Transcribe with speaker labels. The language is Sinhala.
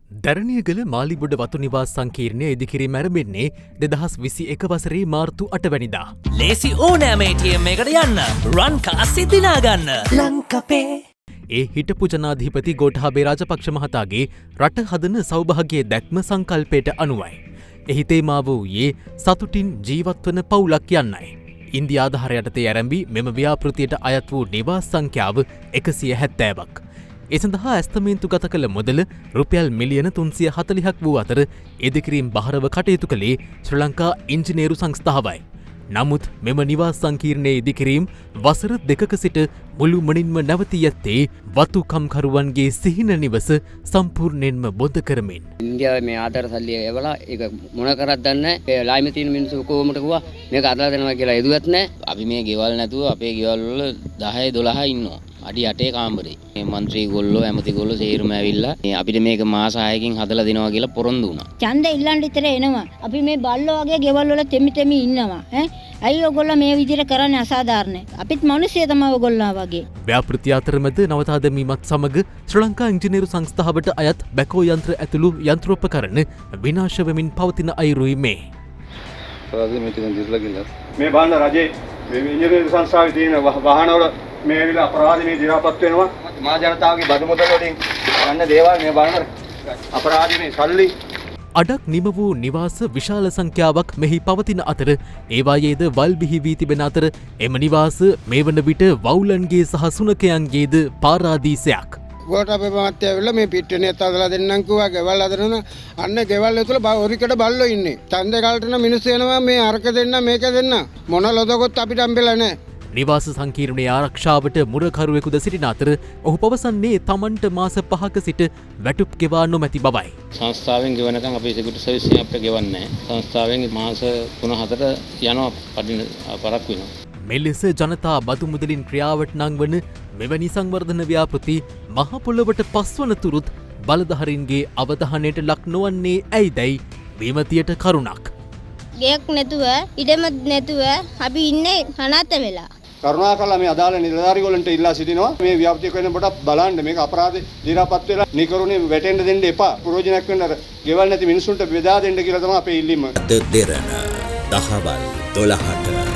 Speaker 1: දැරණියගල මාලිබොඩ වතු නිවාස සංකීර්ණය ඉදිකිරීම ආරම්භෙන්නේ 2021 වසරේ මාර්තු 8 වැනිදා.
Speaker 2: ලේසි ඕනෑම ATM එකකට යන්න රන් කාසි දිනා ගන්න ලංකපේ.
Speaker 1: ඒ හිටපු ජනාධිපති ගෝඨාභය රාජපක්ෂ මහතාගේ රට හදන සෞභාග්‍ය දැක්ම සංකල්පයට අනුවයි. එහි තේමාව වූයේ සතුටින් ජීවත් වන පවුලක් යන්නයි. ඉන්දියා ආධාර යටතේ ආරම්භි මෙම ව්‍යාපෘතියට අයත් වූ නිවාස සංඛ්‍යාව 170ක්. ඒ සඳහා ඇස්තමේන්තු ගත කළ මුදල රුපියල් මිලියන 340ක් වූ අතර ඉදිකිරීම් බහරව කටයුතු කළේ ශ්‍රී ලංකා ඉංජිනේරු සංස්ථාවයි. නමුත් මෙම නිවාස සංකීර්ණයේ ඉදිකිරීම් වසර 2ක සිට මුළුමනින්ම නැවතී ඇත්තේ වතුකම්කරුවන්ගේ සිහින නිවස සම්පූර්ණයෙන්ම බොඳ කරමින්.
Speaker 3: ඉන්දියාවේ මේ ආධාර සල්ලිය එවලා ඒක මොන කරත් දන්නේ නැහැ. ලායිමේ තියෙන මිනිස්සු කොහොමද කිව්වා මේක අදලා දෙනවා කියලා එදුවත් නැහැ. අපි මේ ගෙවල් නැතුව අපේ ගෙවල් වල 10 12 ඉන්නවා. අඩි 8 කාමරේ. මේ മന്ത്രി ගොල්ලෝ ඇමති ගොල්ලෝ සේරුම ඇවිල්ලා අපිට මේක මාස 6කින් හදලා දෙනවා කියලා පොරොන්දු වුණා. ඡන්ද ඉල්ලන්න විතර එනවා. අපි මේ බල්ලෝ වගේ ගෙවල් වල තෙමි ඉන්නවා. ඇයි ඔයගොල්ලෝ මේ විදිහට කරන්නේ අසාධාරණයි. අපිත් මිනිස්සු තමයි ඔයගොල්ලෝ වගේ.
Speaker 1: ව්‍යාපෘති අතරමැද නවතා දැමීමත් සමග ශ්‍රී ලංකා ඉංජිනේරු සංස්ථාවට අයත් බැකෝ යන්ත්‍ර ඇතුළු යන්ත්‍රෝපකරණ විනාශ වෙමින් පවතින අයුරුයි මේ.
Speaker 4: මේ බාන්න රජේ මේ ඉංජිනේරු සංස්ථාවේ තියෙන වාහනවල මේ විල අපරාධිනේ දිරාපත් වෙනවා. මහා ජනතාවගේ බදු මුදල් වලින් ගන්න දේවල් මේ බලන අපරාධිනේ සල්ලි
Speaker 1: අඩක් නිම වූ නිවාස විශාල සංඛ්‍යාවක් මෙහි පවතින අතර ඒවායේද වල් බිහි වී තිබෙන අතර එම නිවාස මේ වන විට වවුලන්ගේ සහ සුනකයන්ගේද පාරාදීසයක්.
Speaker 5: ගෝඨාභය මහත්තයා ඇවිල්ලා මේ පිට්ටනියත් අදලා දෙන්නම් කිව්වා ගෙවල් අදරන අන්න ගෙවල් ඇතුළ හොරිකඩ බල්ලෝ ඉන්නේ. ඡන්ද කාලේට මිනිස්සු එනවා මේ අරක දෙන්න මේක දෙන්න මොන ලොදකොත් අපිට හම්බෙලා නැහැ.
Speaker 1: නිවාස සංකීර්ණයේ ආරක්ෂාවට මුරකරුවෙකුද සිටින අතර ඔහු පවසන්නේ තමන්ට මාස 5ක සිට වැටුප් ගෙවා නොමැති බවයි.
Speaker 6: සංස්ථාවෙන් ගෙවනකම් අපි සිකියුරිටි සර්විස් එකෙන් අපිට ගෙවන්නේ නැහැ. සංස්ථාවෙන් මාස 3-4ට යනවා පරක් වෙනවා.
Speaker 1: මෙලෙස ජනතා බදු මුදලින් ක්‍රියාවට නංවන මෙවැනි සංවර්ධන ව්‍යාපෘති මහ පොළොවට පස්වන තුරුත් බලධාරීන්ගේ අවධානයට ලක් නොවන්නේ ඇයිදැයි විමතියට කරුණක්.
Speaker 7: ගයක් නැතුව ඉඩම නැතුව අපි ඉන්නේ අනාථ වෙලා.
Speaker 4: කරුණාකරලා මේ අදාළ නිලධාරිගොල්ලන්ට ඉල්ලා සිටිනවා මේ ව්‍යාපෘතිය කරන පොඩක් බලන්න මේක අපරාධ දිරාපත් වෙලා නිකරුණේ වැටෙන්න දෙන්න එපා. ප්‍රයෝජනයක් වෙන්න අර ගෙවල් නැති මිනිසුන්ට බෙදා දෙන්න කියලා තමයි අපේ ඉල්ලීම.
Speaker 2: දෙරණ දහවල් 12ට